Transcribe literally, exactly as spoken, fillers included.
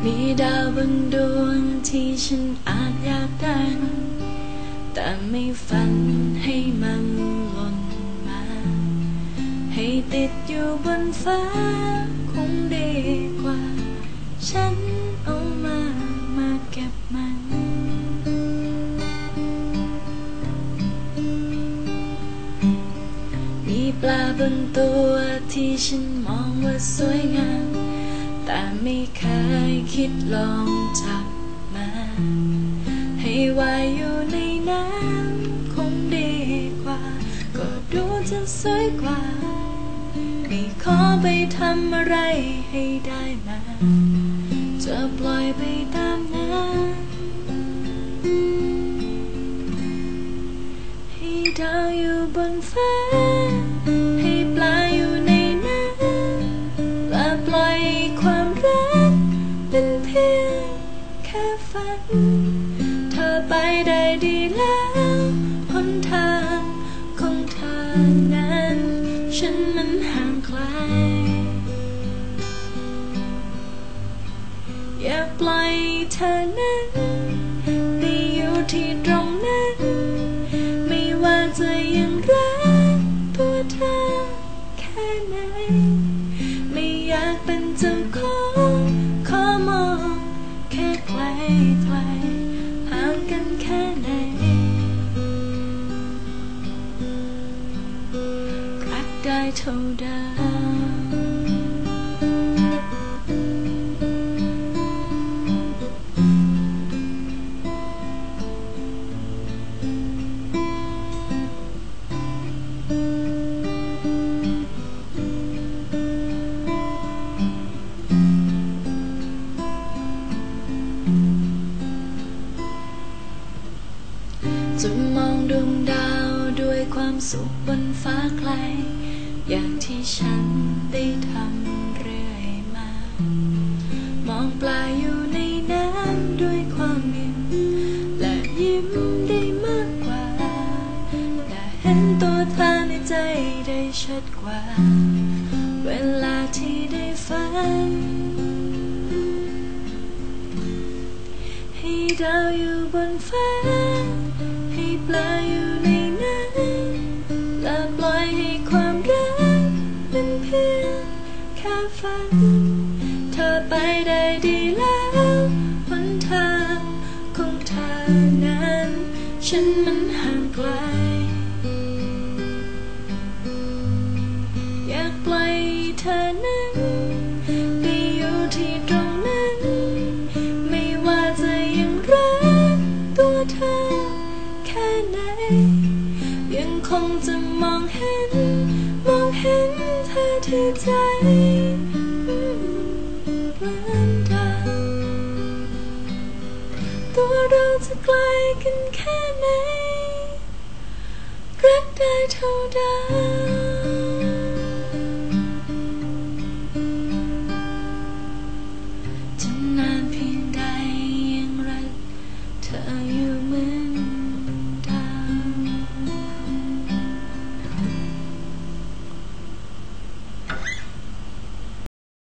มีดาวบางดวงที่ฉันอาจอยากได้แต่ไม่ฝันให้มันหล่นมาให้ติดอยู่บนฟ้าคงดีกว่าฉันเอามามาเก็บมันมีปลาบนตัวที่ฉันมองว่าสวยงามแต่ไม่เคยคิดลองจับมาให้ว่ายอยู่ในน้ำคงดีกว่าก็ดูจะสวยกว่าไม่ขอไปทำอะไรให้ได้มาจะปล่อยไปตามน้ำให้ดาวอยู่บนฟ้าให้ปลาอยู่ในน้ำและปล่อยความรักเป็นเพียงแค่ฝันเธอไปได้ดีแล้วหนทางของเธอนั้นฉันมันห่างไกลอยากปล่อยเธอนั้นไปอยู่ที่ตรงนั้นไม่ว่าจะยังรักตัวเธอแค่ไหนไม่อยากเป็นเจ้าของขอมองแค่ไกลไกลห่างกันแค่ไหนรักได้เท่าเดิมจะมองดวงดาวด้วยความสุขบนฟ้าไกลอย่างที่ฉันได้ทำเรื่อยมามองปลาอยู่ในน้ำด้วยความยิ้มและยิ้มได้มากกว่าและเห็นตัวเธอในใจได้ชัดกว่าเวลาที่ได้ฝันให้ดาวอยู่บนฟ้าให้ปลาอยู่ในน้ำและปล่อยให้ความรักเป็นเพียงแค่ฝันเธอไปได้ดีแล้วหนทางของเธอนั้นฉันมันห่างไกลอยากปล่อยเธอนั้นไปอยู่ที่ตรงนั้นไม่ว่าจะยังรักตัวเธอแค่ไหนยังคงจะมองเห็นมองเห็นเธอที่ใจเหมือนเดิมตัวเราจะไกลกันแค่ไหนรักได้เท่าเดิม